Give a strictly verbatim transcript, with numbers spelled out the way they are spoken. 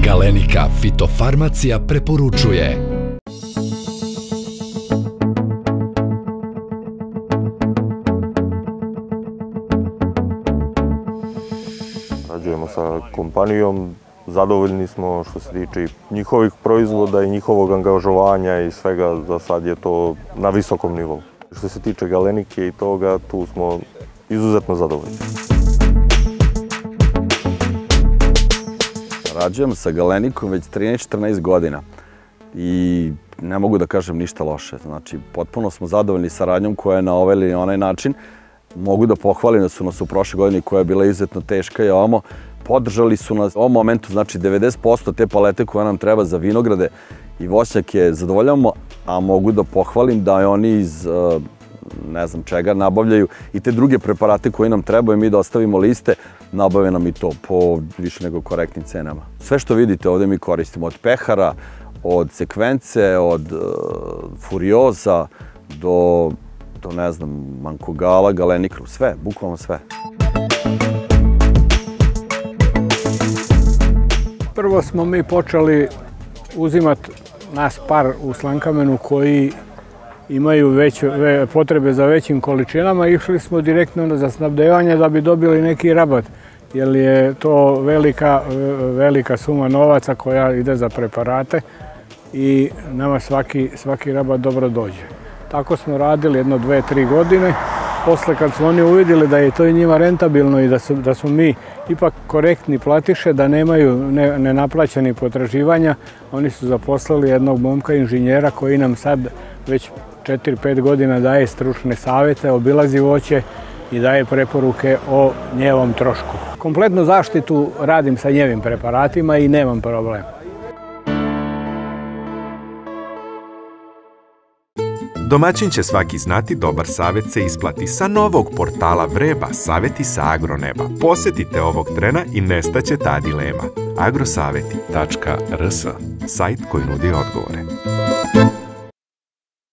Galenika fitofarmacija preporučuje. Sarađujemo sa kompanijom, zadovoljni smo što se tiče njihovih proizvoda i njihovog angažovanja i svega, za sad je to na visokom nivou. Što se tiče Galenike i toga, tu smo izuzetno zadovoljni. Sarađujem sa Galenikom već trinaest četrnaest godina i ne mogu da kažem ništa loše. Znači, potpuno smo zadovoljni saradnjom koja je na ovaj ili onaj način. Mogu da pohvalim da su nas u prošle godini koja je bila izuzetno teška i ovamo podržali su nas u ovom momentu, znači devedeset posto te palete koja nam treba za vinograde i voćnjake zadovoljavamo, a mogu da pohvalim da je oni iz ne znam čega nabavljaju i te druge preparate koje nam trebaju, mi da ostavimo liste, nabave nam i to po više nego korektnim cenama. Sve što vidite ovde mi koristimo, od pehara, od sekvence, od furioza do, do ne znam, mankogala, galenikru, sve, bukvalno sve. Prvo smo mi počeli uzimati nas par u Slankamenu koji imaju potrebe za većim količinama. Išli smo direktno za snabdevanje da bi dobili neki rabat, jer je to velika, velika suma novaca koja ide za preparate i nama svaki, svaki rabat dobro dođe. Tako smo radili jedno, dve, tri godine. Posle kad su oni uvidjeli da je to i njima rentabilno i da su, da su mi ipak korektni platiše, da nemaju ne, nenaplaćenih potraživanja, oni su zaposlili jednog momka inženjera koji nam sad već četiri pet godina daje stručne savjete, obilazi voće i daje preporuke o njevom trošku. Kompletnu zaštitu radim sa njevim preparatima i nemam problem. Domaćin će svaki znati, dobar savjet se isplati. Sa novog portala Vreba, savjeti sa Agroneba. Posetite ovog trena i nestaće ta dilema. agrosaveti tačka rs, sajt koji nudi odgovore.